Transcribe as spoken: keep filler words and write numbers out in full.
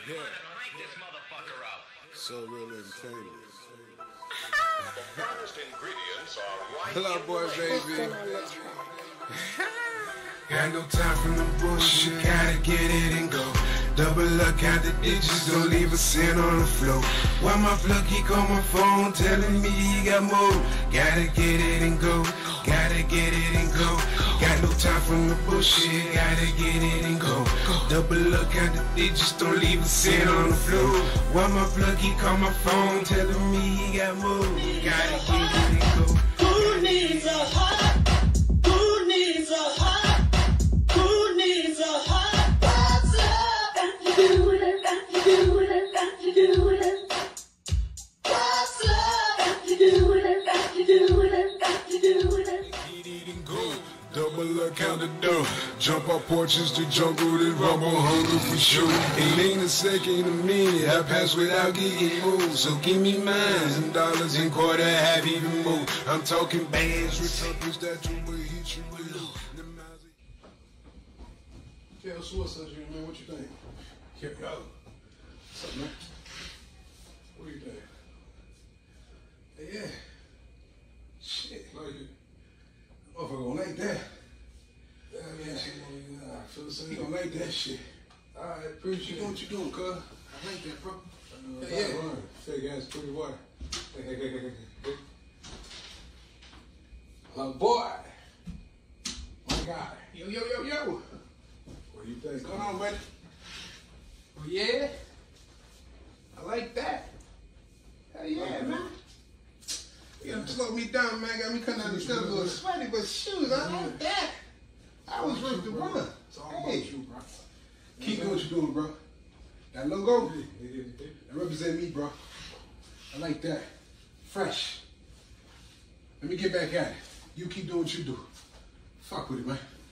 Yeah. Crank this motherfucker up. So real entertainment. The finest ingredients are right. Ludboi, baby. Got no time for no bullshit, gotta get it and go. Double up, count the digits, don't leave a cent on the floor. Why my plug keep on my phone, telling me he got more. Gotta get it and go, gotta get it and go. Got no time for no bullshit, gotta get it and go. Double up, count the digits, don't leave a cent on the floor. Why my plug keep on my phone, telling me he got more. Gotta get it and go. Who needs a heart? Who needs a heart? Who needs a hot boxer? Got to do it, got to do it, got to do it. Boxer, got to do it, got to do it, got to do it. Get it and go. Double up, count the dough. Jump off porches to jungle, then rumble, hunger for sure. It ain't a second, a minute. I pass without getting moved. So give me mines and dollars and quarter, half even more. I'm talking bands, retuppers that you will hit you with. Yeah, so what's up, man? What you think? Here we go. What's up, man? What do you think? Hey, yeah. Shit. Like it. Motherfucker gonna like that. Yeah, yeah. I feel the same. He gonna like that shit. Alright, appreciate you. What you doing, cuz? I like that, bro. Uh, yeah, yeah. Say, guys, pretty water. Hey, hey, hey, hey, hey. Ludboi. My God. Yo, yo, yo, yo. What do you think? What's going on, buddy? Oh, yeah? I like that. Hell yeah, man. You gotta slow me down, man. Got me coming out of the stuff a little sweaty, but shoes, I like that. I was ready to run. It's all about you, bro. Keep doing what you're doing, bro. That logo, that represent me, bro. I like that. Fresh. Let me get back at it. You keep doing what you do. Fuck with it, man.